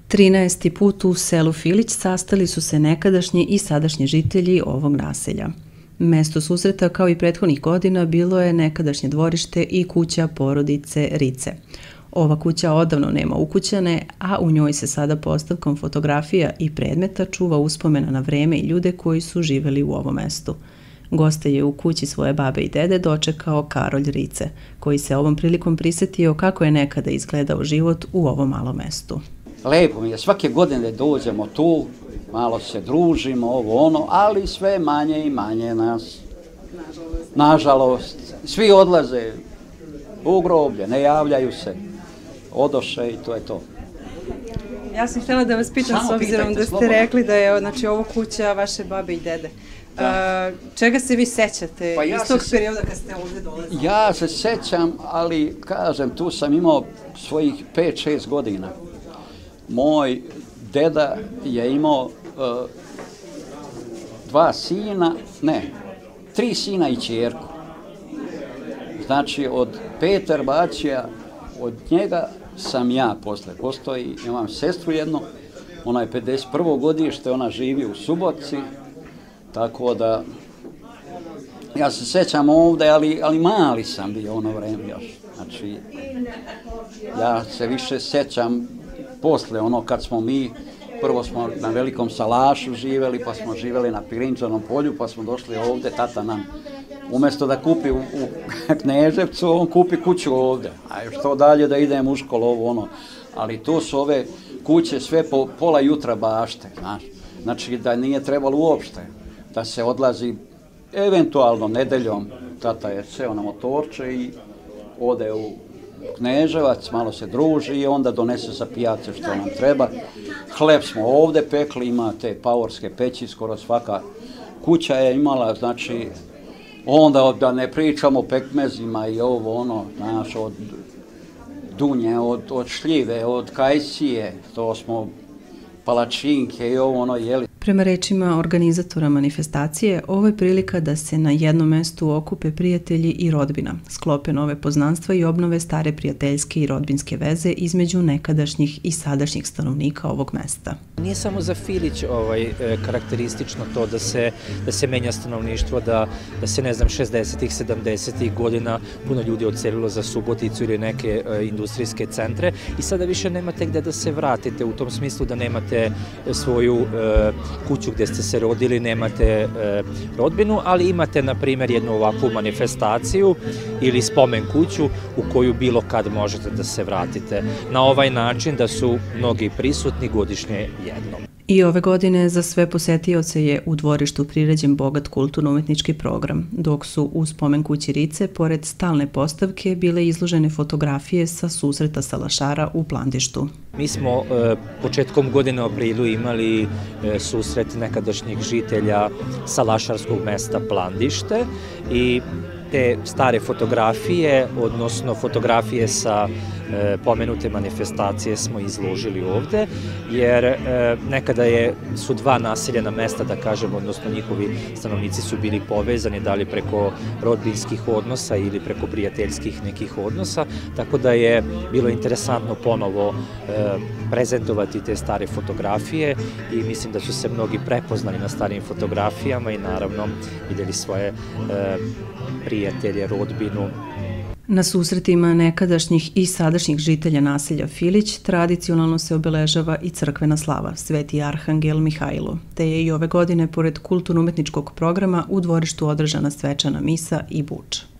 13. put u selu Filić sastali su se nekadašnji i sadašnji žitelji ovog naselja. Mesto susreta, kao i prethodnih godina, bilo je nekadašnje dvorište i kuća porodice Rice. Ova kuća odavno nema ukućane, a u njoj se sada postavkom fotografija i predmeta čuva uspomena na vreme i ljude koji su živeli u ovom mestu. Goste je u kući svoje babe i dede dočekao Karolj Rice, koji se ovom prilikom prisetio kako je nekada izgledao život u ovom malom mestu. Lepo mi je, svake godine dođemo tu, malo se družimo, ovo ono, ali sve manje i manje nas. Nažalost, svi odlaze u groblje, ne javljaju se, odoše i to je to. Ja sam htjela da vas pitam, s obzirom da ste rekli da je ovo kuća vaše babe i dede. Čega se vi sećate iz tog perioda kad ste ovdje dolazili? Ja se sećam, ali kažem, tu sam imao svojih 5-6 godina. Moj deda je imao 3 sina i ćerku. Znači, od Peter Bačija, od njega sam ja posle. Postoji, imam sestru jednu, ona je 51. godište, ona živi u Subotici, tako da ja se sećam ovde, ali mali sam bio ono vreme još. Znači, ja se više sećam posle ono kad smo mi, prvo smo na Velikom Salašu živeli, pa smo živeli na Pirinčanom polju, pa smo došli ovde, tata nam umjesto da kupi u Kneževcu, on kupi kuću ovde, a još to dalje da idem u školu, ovo ono, ali to su ove kuće sve po pola jutra bašte, znaš, znači da nije trebalo uopšte da se odlazi eventualno nedeljom, tata je seo na motorče i ode u Kneževac, malo se druži i onda donese sa pijace što nam treba. Hleb smo ovde pekli, ima te pavorske peći, skoro svaka kuća je imala, znači, onda da ne pričamo o pekmezima i ovo ono, znaš, od dunje, od šljive, od kajsije, to smo palačinke i ovo ono jeli. Prema rečima organizatora manifestacije, ovo je prilika da se na jednom mestu okupe prijatelji i rodbina, sklope nove poznanstva i obnove stare prijateljske i rodbinske veze između nekadašnjih i sadašnjih stanovnika ovog mesta. Nije samo za Filić karakteristično to da se menja stanovništvo, da se, ne znam, 60-ih, 70-ih godina puno ljudi odselilo za Suboticu ili neke industrijske centre i sada više nemate gde da se vratite, u tom smislu da nemate svoju kuću gde ste se rodili, nemate rodbinu, ali imate, na primjer, jednu ovakvu manifestaciju ili spomen kuću u koju bilo kad možete da se vratite. Na ovaj način da su mnogi prisutni godišnje jednom. I ove godine za sve posetioce je u dvorištu priređen bogat kulturno-umetnički program, dok su u spomen kući Rice, pored stalne postavke, bile izložene fotografije sa susreta salašara u Plandištu. Mi smo početkom godine u aprilu imali susret nekadašnjih žitelja salašarskog mesta Plandište i te stare fotografije, odnosno fotografije sa pomenute manifestacije smo izložili ovde, jer nekada su dva naseljena mesta, da kažem, odnosno njihovi stanovnici su bili povezani, da li preko rodbinskih odnosa ili preko prijateljskih nekih odnosa, tako da je bilo interesantno ponovo prezentovati te stare fotografije i mislim da su se mnogi prepoznali na starim fotografijama i naravno videli svoje prijatelje, rodbinu. Na susretima nekadašnjih i sadašnjih žitelja naselja Filić tradicionalno se obeležava i crkvena slava, Sveti Arhangel Mihajlo, te je i ove godine, pored kulturno-umetničkog programa, u dvorištu održana svečana misa i buča.